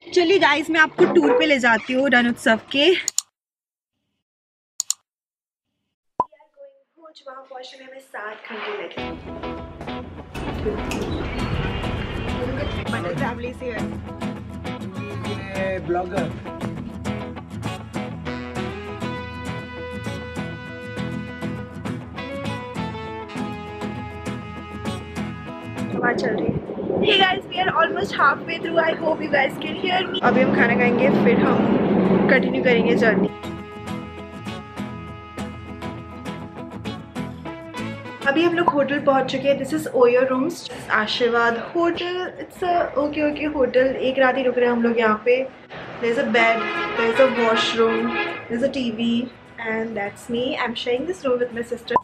चलिए गाइस, मैं आपको टूर पे ले जाती हूँ रन उत्सव के। वहाँ पहुँचने में 7 घंटे लगे। मंडल फैमिली से ब्लॉगर हवा चल रही है। Hey guys, we are almost halfway through. I hope you guys can hear me. अभी हम खाना खाएंगे, फिर हम कंटिन्यू करेंगे जर्नी। अभी हम लोग होटल पहुंच चुके हैं। This is OYO rooms, Ashirwad hotel. It's a okay hotel. एक रात ही रुक रहे हैं हम लोग यहाँ पे। There is a bed, there is a washroom, there is a TV and that's me. I am sharing this room with my sister.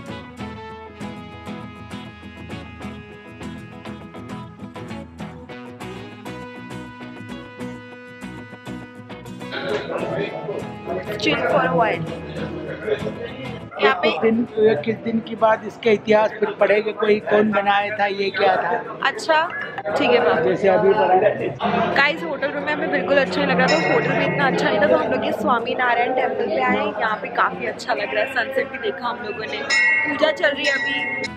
Chill for a while. यहाँ पे किस दिन के बाद इसका इतिहास फिर पढ़ेगा, कोई कौन बनाया था, ये क्या था। अच्छा ठीक है पापा। जैसे अभी पढ़ा गाइस, होटल रूम में हमें बिल्कुल अच्छा नहीं लग रहा था। होटल में इतना अच्छा नहीं था, तो हम लोग ये स्वामी नारायण टेम्पल पे आए। यहाँ पे काफी अच्छा लग रहा है। सनसेट भी देखा हम लोगों ने। पूजा चल रही है अभी।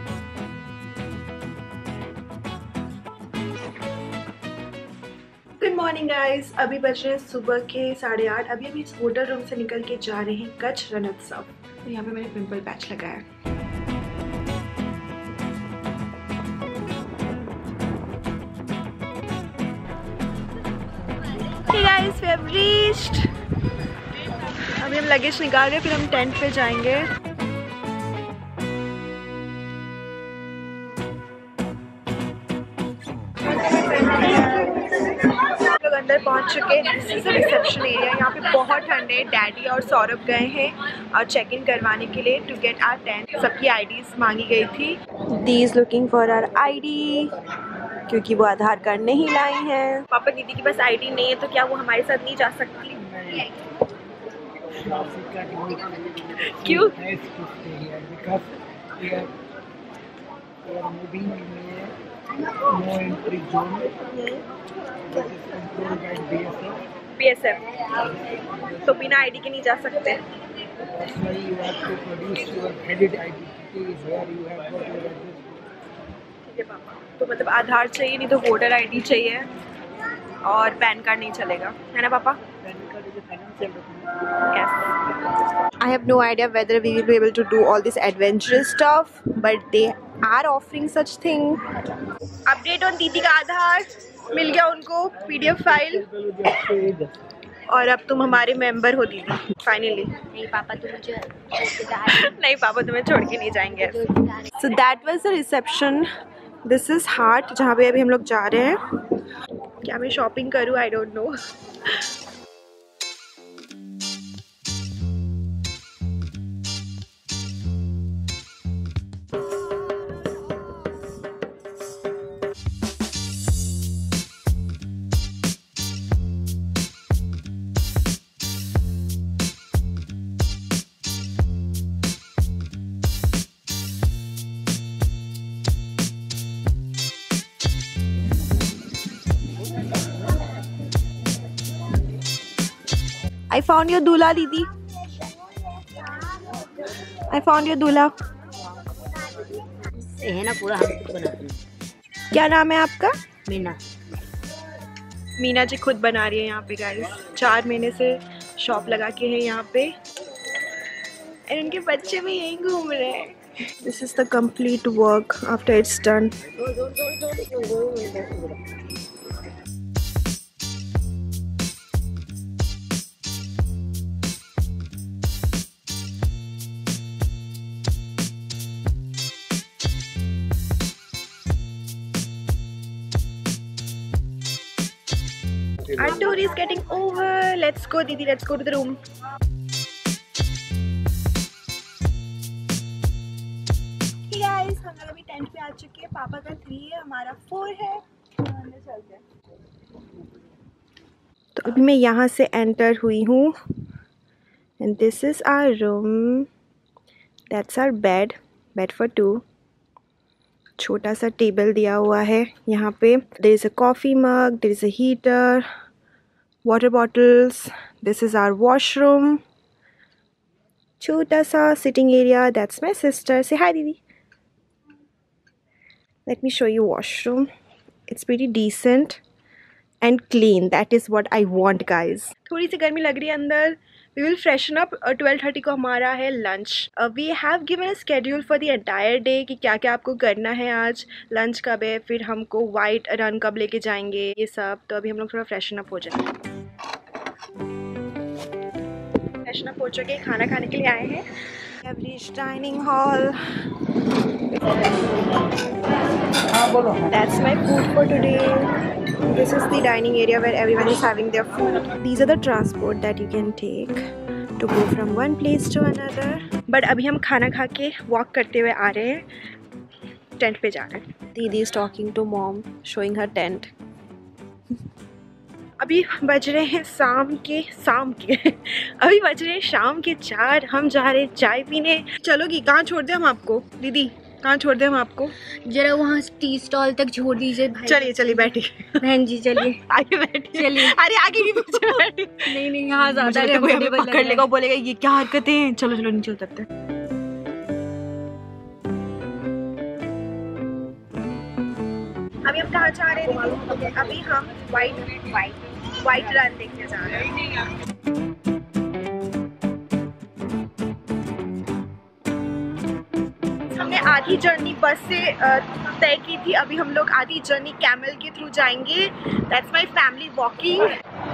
गुड मॉर्निंग गाइस, अभी बज रहे हैं सुबह के 8:30। अभी हम इस होटल रूम से निकल के जा रहे हैं कच्छ रन उत्सव। तो यहाँ पे मैंने पिंपल पैच लगाया है। Hey guys, we have reached. अभी हम लगेज निकाल रहे हैं, फिर हम टेंट पे जाएंगे। लोग अंदर पहुंच चुके हैं। This is reception area. यहाँ पे बहुत ठंड है। डैडी और सौरभ गए हैं और चेक इन करवाने के लिए टू गेट आवर टेंट। सबकी आईडीज मांगी गई थी। These looking for our ID, क्योंकि वो आधार कार्ड नहीं लाई हैं। पापा दीदी के पास आईडी नहीं है, तो क्या वो हमारे साथ नहीं जा सकती? क्यों? BSF, तो बिना आईडी के नहीं जा सकते। ठीक है पापा, तो मतलब आधार चाहिए, नहीं तो वोटर आईडी चाहिए और पैन कार्ड नहीं चलेगा, है ना पापा? Yes. I have no idea whether we will be able to do all this adventurous stuff, but they are offering such thing. Update on दीदी का आधार मिल गया उनको, PDF फाइल। और अब तुम हमारे मेंबर हो दीदी, फाइनली। नहीं पापा, तुम मुझे नहीं पापा, तुम्हें छोड़ के नहीं जाएंगे। So that was the reception. This is Hart, जहाँ पे अभी हम लोग जा रहे हैं। क्या मैं शॉपिंग करूँ? I don't know. I found your दूल्हा दीदी। I found your दूल्हा। है ना, पूरा हम खुद बनाते हैं। क्या नाम है आपका? मीना। मीना जी खुद बना रही है यहाँ पे गाइस। 4 महीने से शॉप लगा के है यहाँ पे। और उनके बच्चे भी यहीं घूम रहे हैं। This is the complete work after it's done. Our tour is getting over. Let's go दीदी, let's go to the room. Hey guys, हम लोग अभी टेंट पे आ चुके हैं। पापा का 3 है, हमारा 4 है। अंदर चलते हैं। तो अभी मैं यहाँ से एंटर हुई हूँ। And this is our room. That's our bed for 2. छोटा सा टेबल दिया हुआ है यहाँ पे. There is a coffee mug, there is a heater, water bottles. This is our washroom. छोटा सा sitting area. That's my sister. Say hi, Didi. Let me show you washroom. It's pretty decent and clean. That is what I want, guys. थोड़ी सी गर्मी लग रही है अंदर. We will freshen up. 12:30 को हमारा है lunch. We have given a schedule for the entire day कि क्या क्या आपको करना है आज. Lunch कब है, फिर हमको white run कब लेके जाएंगे, ये सब. तो अभी हम लोग थोड़ा freshen up हो जाएंगे. Freshen up हो चुके, खाना खाने के लिए आए हैं. We have reached dining hall. That's my food for today. This is the dining area where everyone is having their food. These are the transport that you can take to go from one place to another. But अभी हम खाना खा के walk करते हुए आ रहे हैं. Tent पे जा रहे हैं. दीदी is talking to mom, showing her tent. अभी बज रहे हैं शाम के अभी बज रहे हैं शाम के 4. हम जा रहे हैं चाय पीने. चलोगी? कहाँ छोड़ दें हम आपको दीदी? कहाँ छोड़ दें हम आपको? जरा वहाँ टी स्टॉल तक छोड़ दीजिए भाई. चलिए चलिए बैठिए बहन जी, चलिए आगे बैठिए. चलिए. अरे आगे भी पीछे बैठिए. नहीं यहाँ ज़्यादा कंफर्टेबल पकड़ लेगा, बोलेगा ये क्या हरकतें हैं. चलो चलो नीचे उतरते हैं. अभी हम कहाँ जा रहे हैं? अभी हम वाइट रन देखने जा रहे हैं. हमने आधी जर्नी बस से तय की थी. अभी हम लोग आधी जर्नी कैमल के थ्रू जाएंगे. That's my family walking.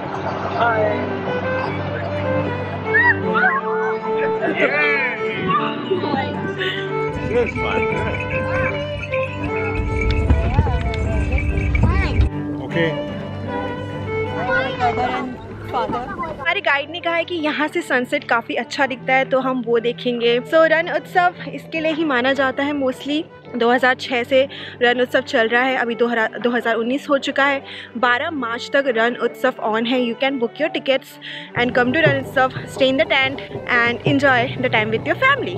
हमारे गाइड ने कहा है कि यहाँ से सनसेट काफ़ी अच्छा दिखता है, तो हम वो देखेंगे. सो रन उत्सव इसके लिए ही माना जाता है मोस्टली. 2006 से रन उत्सव चल रहा है. अभी 2019 हो चुका है. 12 मार्च तक रन उत्सव ऑन है. You can book your tickets and come to Rann Utsav, stay in the tent and enjoy the time with your family.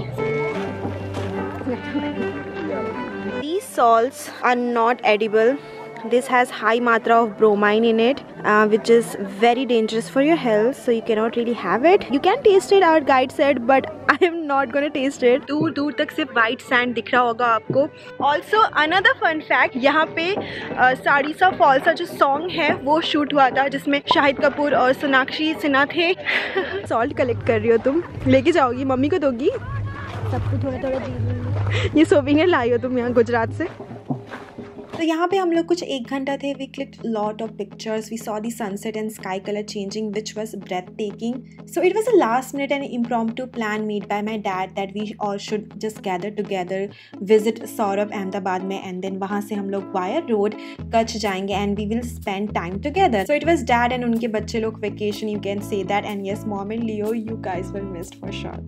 These salts are not edible. This has high matra of bromine in it, which is very dangerous for your health, so you cannot really have it. You can taste it, our guide said, but I am not gonna taste it. दूर दूर तक सिर्फ white sand दिख रहा होगा आपको. Also another fun fact, यहाँ पे साड़ी सा फॉल सा जो सॉन्ग है वो शूट हुआ था, जिसमें शाहिद कपूर और सोनाक्षी सिन्हा थे. सॉल्ट कलेक्ट कर रही हो तुम? लेके जाओगी? मम्मी को दोगी? सबको थोड़ा थोड़ा दे. ये सोविनियर लाई हो तुम यहाँ गुजरात से? तो यहाँ पे हम लोग कुछ 1 घंटा थे. We clicked lot of pictures. We saw the sunset and sky colour changing, which was breathtaking. So it was a last minute and impromptu plan made by my dad that we all should just gather together, visit Saurabh Ahmedabad में, and then वहाँ से हम लोग via road Kutch जाएंगे and we will spend time together. So it was dad and उनके बच्चे लोग vacation, you can say that, and yes, mom and Leo, you guys were missed for sure.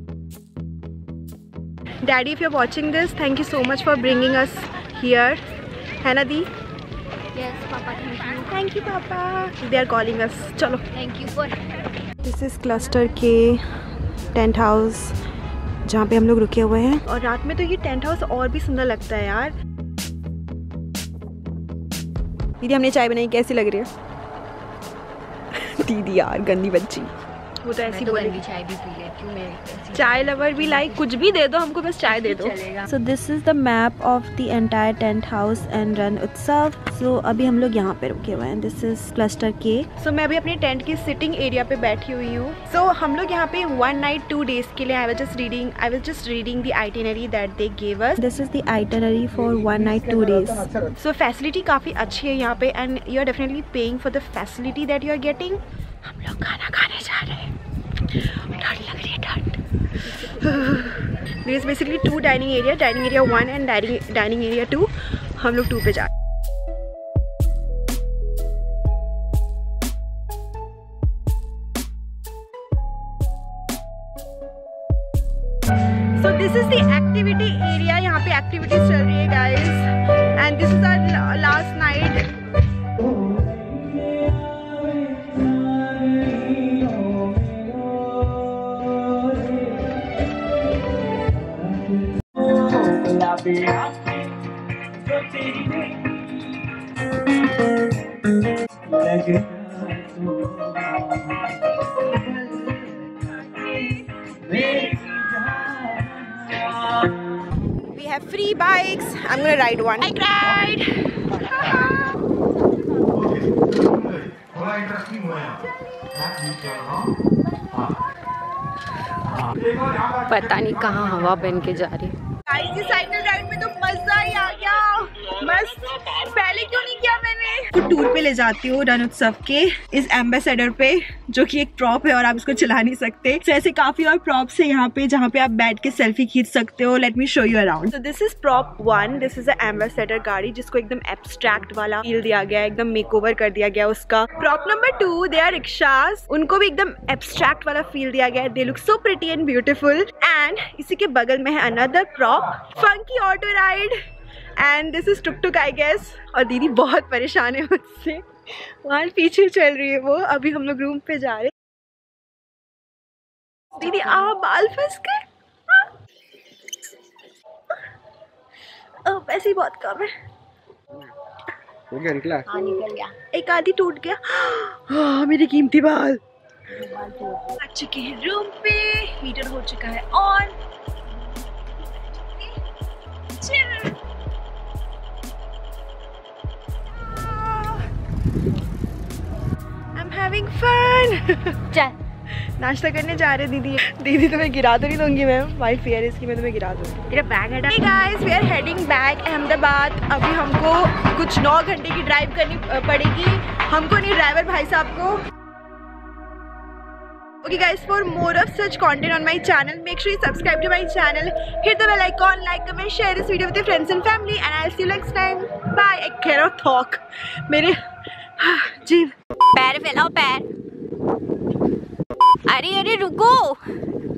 Daddy, if you're watching this, thank you so much for bringing us here. है ना दी? Yes, Papa, thank you. Thank you, Papa. They are calling us. चलो. Thank you for. This is cluster के tent house जहाँ पे हम लोग रुके हुए हैं. और रात में तो ये टेंट हाउस और भी सुंदर लगता है यार. दीदी हमने चाय बनाई, कैसी लग रही है? दीदी यार गंदी बच्ची, वो तो ऐसी बोलेगी. चाय भी पी लेती हूँ मैं. चाय लवर भी लाइक कुछ भी दे दो हमको, बस चाय दे दो. So this is the map of the entire tent house and Rann Utsav. So अभी हम लोग यहाँ पे रुके हुए हैं. दिस इज क्लस्टर के. सो मैं अभी अपने टेंट की सिटिंग एरिया पे बैठी हुई हूँ. सो हम लोग यहाँ पे 1 night 2 days के लिए I was just reading the itinerary that they gave us. This is the itinerary for 1 night 2 days. So facility काफ़ी अच्छी है यहाँ पे and you are definitely paying for the facility that you are getting. हम लोग खाना खाने जा रहे हैं. ठंड लग रही है, ठंड. There is basically 2 dining area, dining area 1 and dining area 2. हम लोग 2 पे जा. So this is the activity area. यहाँ पे activities चल रही है guys, and this is our last night. We have free bikes. I'm gonna ride one. Bike ride. पता नहीं कहाँ हवा बन के जा रही है। साइकिल राइड में तो मजा ही आ गया। मस्त। पहले क्यों नहीं किया मैंने? तो टूर पे ले जाती हूँ रन उत्सव के इस एम्बेसडर पे, जो कि एक प्रॉप है और आप इसको चला नहीं सकते। तो ऐसे काफी और प्रॉप्स है यहाँ पे जहाँ पे आप बैठ के सेल्फी खींच सकते हो। Let me show you around. So this is prop 1। This is Ambassador गाड़ी जिसको एकदम एब्स्ट्रैक्ट वाला फील दिया गया है, एकदम मेकओवर कर दिया गया उसका। Prop number 2 they are rickshaws, उनको भी एकदम एब्स्ट्रैक्ट वाला फील दिया गया है। They look so pretty and beautiful. And इसी के बगल में है another prop funky auto ride and this is tuk tuk I guess. और दीदी बहुत परेशान है मुझसे, वहाँ पीछे चल रही है वो। अभी हम लोग रूम पे जा रहे हैं। दीदी आप बाल फंस गए। वैसे ही बहुत कम है। हो गया, निकला? हाँ निकल गया। एक आधी टूट गया। मेरे कीमती बाल आ चुके हैं रूम पे। हीटर हो चुका है ऑन। I'm having fun. चल नाश्ता करने जा रहे दीदी। दीदी तुम्हें गिरा तो नहीं दूंगी मैं, माय फियर इसकी मैं तुम्हें गिरा दूंगी। तेरा बैग हटा। Hey guys, we are heading back Ahmedabad. अभी हमको कुछ 9 घंटे की ड्राइव करनी पड़ेगी। हमको नहीं, ड्राइवर भाई साहब को। Okay guys, for more of such content on my channel, make sure you subscribe to my channel, hit the bell icon, like, comment, share this video with your friends and family, and I'll see you next time. Bye. I cannot talk. मेरे जीव। पैर फैलाओ पैर। अरे अरे रुको।